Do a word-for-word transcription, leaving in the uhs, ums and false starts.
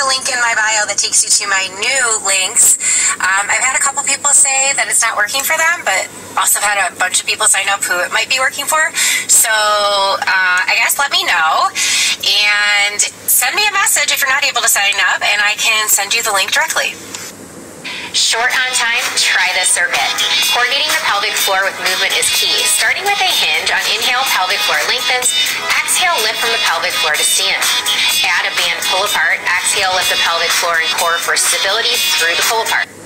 link in my bio that takes you to my new links. Um, I've had a couple people say that it's not working for them, but also had a bunch of people sign up who it might be working for. So uh, I guess let me know and send me a message if you're not able to sign up, and I can send you the link directly. Short on time? Try this circuit. Coordinating the pelvic floor with movement is key. Starting with a hinge, on inhale, pelvic floor lengthens. Exhale, lift from the pelvic floor to stand. Add a band pull apart. Exhale, lift the pelvic floor and core for stability through the pull apart.